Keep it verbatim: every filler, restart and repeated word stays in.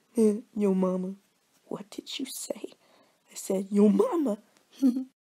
Yo mama. What did you say? I said, yo mama.